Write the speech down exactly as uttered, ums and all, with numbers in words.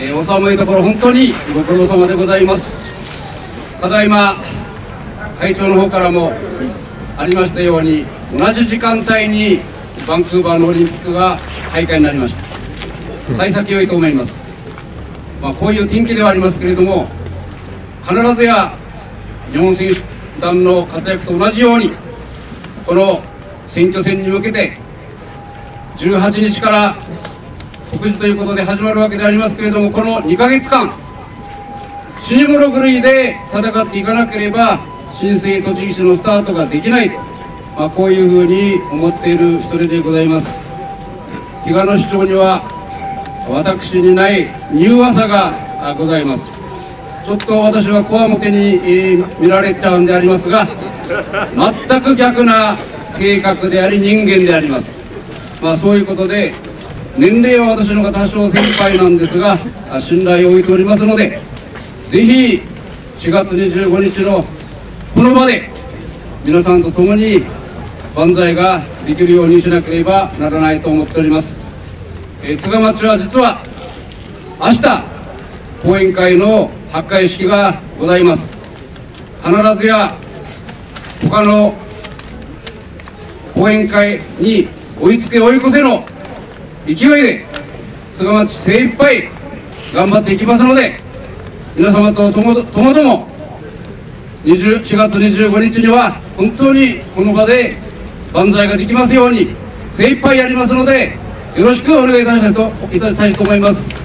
えー、お寒いところ本当にご苦労様でございます。ただいま会長の方からもありましたように、同じ時間帯にバンクーバーのオリンピックが開会になりました。幸先良いと思います。まあ、こういう天気ではありますけれども、必ずや日本選手団の活躍と同じように、この選挙戦に向けてじゅうはちにちから告示ということで始まるわけでありますけれども、このにかげつかん死に物狂いで戦っていかなければ新生栃木市のスタートができないと、まあ、こういうふうに思っている一人でございます。比嘉の市長には私にない柔和さがございます。ちょっと私はこわもてに、えー、見られちゃうんでありますが、全く逆な性格であり人間であります。まあ、そういうことで年齢は私の方が多少先輩なんですが、信頼を置いておりますので、ぜひしがつにじゅうごにちのこの場で皆さんと共に万歳ができるようにしなければならないと思っております。えー、津賀町は実は明日講演会の発会式がございます。必ずや他の講演会に追いつけ追い越せの勢いで津賀町精一杯頑張っていきますので、皆様とともともどもしがつにじゅうごにちには本当にこの場で万歳ができますように精一杯やりますので、よろしくお願いいたしたいと思います。